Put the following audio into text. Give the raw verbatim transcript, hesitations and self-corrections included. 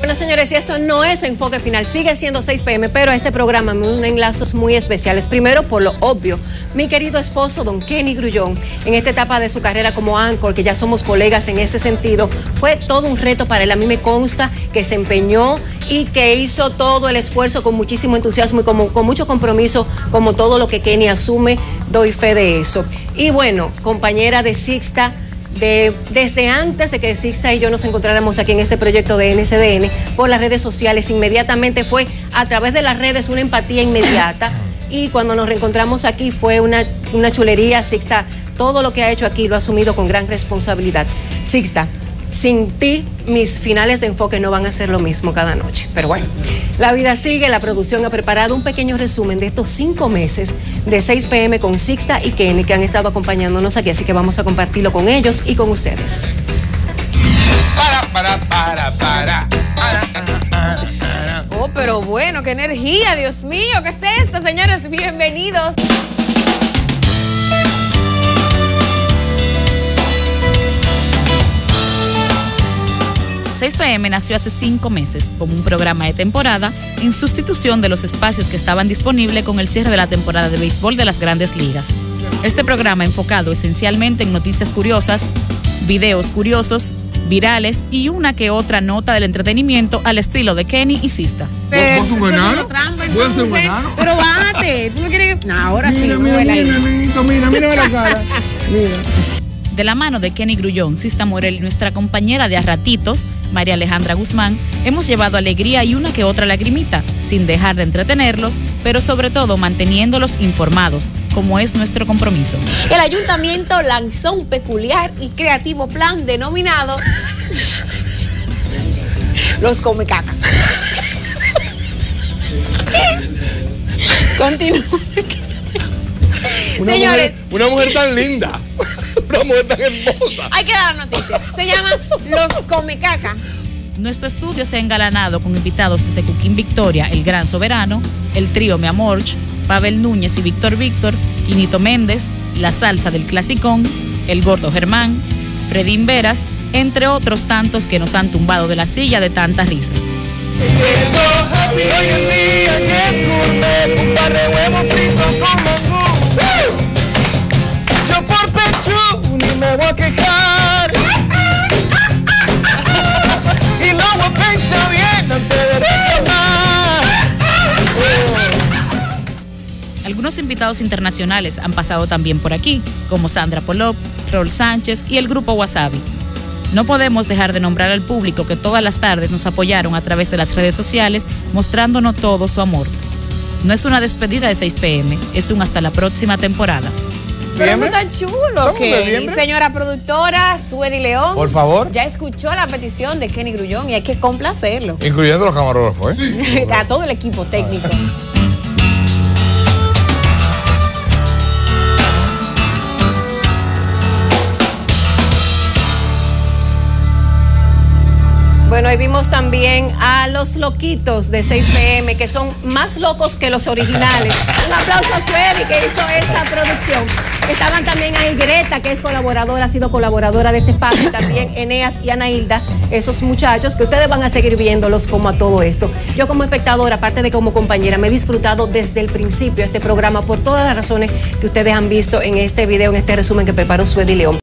Bueno, señores, y esto no es Enfoque Final, sigue siendo seis p m, pero a este programa me unen lazos muy especiales. Primero, por lo obvio, mi querido esposo, don Kenny Grullón, en esta etapa de su carrera como anchor, que ya somos colegas en ese sentido, fue todo un reto para él. A mí me consta que se empeñó y que hizo todo el esfuerzo con muchísimo entusiasmo y como, con mucho compromiso, como todo lo que Kenny asume, doy fe de eso. Y bueno, compañera de Sixta, De, desde antes de que Sixta y yo nos encontráramos aquí en este proyecto de N S D N, por las redes sociales, inmediatamente fue a través de las redes una empatía inmediata, y cuando nos reencontramos aquí fue una, una chulería. Sixta, todo lo que ha hecho aquí lo ha asumido con gran responsabilidad. Sixta, sin ti mis finales de Enfoque no van a ser lo mismo cada noche, pero bueno, la vida sigue. La producción ha preparado un pequeño resumen de estos cinco meses de seis p m con Sixta y Kenny, que han estado acompañándonos aquí, así que vamos a compartirlo con ellos y con ustedes. Para, para, para, para. Oh, pero bueno, qué energía, Dios mío, ¿qué es esto, señores? Bienvenidos. seis p m nació hace cinco meses como un programa de temporada en sustitución de los espacios que estaban disponibles con el cierre de la temporada de béisbol de las Grandes Ligas. Este programa enfocado esencialmente en noticias curiosas, videos curiosos, virales y una que otra nota del entretenimiento al estilo de Kenny y Sixta. ¿Vos sos un enano? ¿Vos sos un enano? Pero bájate, ¿tú no quieres que...? No, ahora sí. Mira, mira, mira, mira, mira, mira la cara. Mira. De la mano de Kenny Grullón, Sixta Morel y nuestra compañera de a ratitos, María Alejandra Guzmán, hemos llevado alegría y una que otra lagrimita, sin dejar de entretenerlos, pero sobre todo manteniéndolos informados, como es nuestro compromiso. El ayuntamiento lanzó un peculiar y creativo plan denominado Los Come Caca. Continúa. Una Señores, mujer, una mujer tan linda, una mujer tan hermosa. hay que dar la noticia. Se llama Los Come Caca. Nuestro estudio se ha engalanado con invitados desde Cuquín Victoria, el Gran Soberano, el trío Mi Amorch, Pavel Núñez y Víctor Víctor, Quinito Méndez, la salsa del clasicón, el gordo Germán, Fredín Veras, entre otros tantos que nos han tumbado de la silla de tanta risa. Yo por pecho ni me voy a quejar. Y luego piensa bien antes de reclamar. Algunos invitados internacionales han pasado también por aquí, como Sandra Polop, Rol Sánchez y el grupo Wasabi. No podemos dejar de nombrar al público que todas las tardes nos apoyaron a través de las redes sociales, mostrándonos todo su amor. No es una despedida de seis p m, es un hasta la próxima temporada. Pero eso está chulo, que que señora productora, Suedi León, Por favor. ya escuchó la petición de Kenny Grullón y hay que complacerlo. Incluyendo los camarógrafos, ¿eh? Sí. A todo el equipo técnico. Bueno, ahí vimos también a los loquitos de seis p m, que son más locos que los originales. Un aplauso a Suedi, que hizo esta producción. Estaban también ahí Greta, que es colaboradora, ha sido colaboradora de este espacio, también Eneas y Ana Hilda, esos muchachos que ustedes van a seguir viéndolos como a todo esto. Yo como espectadora, aparte de como compañera, me he disfrutado desde el principio este programa por todas las razones que ustedes han visto en este video, en este resumen que preparó Suedi León.